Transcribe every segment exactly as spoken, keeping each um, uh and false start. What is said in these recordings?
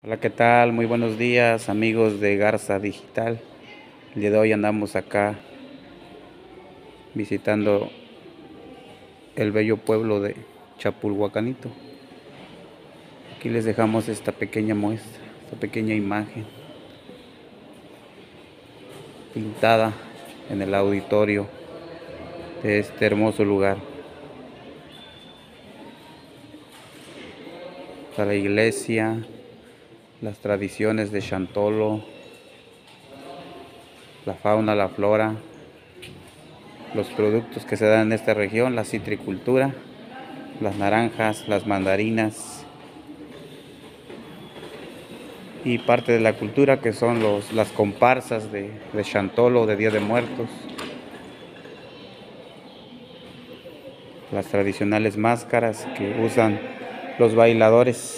Hola, ¿qué tal? Muy buenos días, amigos de Garza Digital. El día de hoy andamos acá visitando el bello pueblo de Chapulhuacanito. Aquí les dejamos esta pequeña muestra, esta pequeña imagen pintada en el auditorio de este hermoso lugar. Está la iglesia, las tradiciones de Chantolo, la fauna, la flora, los productos que se dan en esta región, la citricultura, las naranjas, las mandarinas y parte de la cultura que son los, las comparsas de, de Chantolo, de Día de Muertos, las tradicionales máscaras que usan los bailadores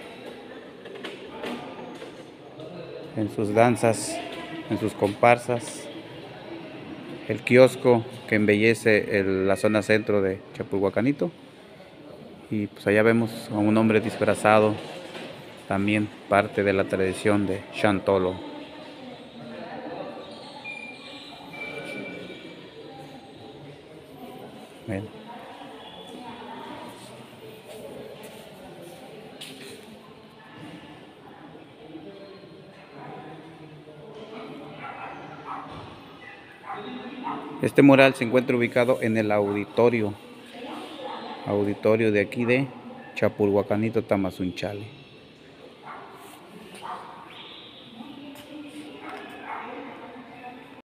en sus danzas, en sus comparsas, el kiosco que embellece el, la zona centro de Chapulhuacanito, y pues allá vemos a un hombre disfrazado, también parte de la tradición de Chantolo. Bueno. Este mural se encuentra ubicado en el auditorio, auditorio de aquí de Chapulhuacanito, Tamazunchale.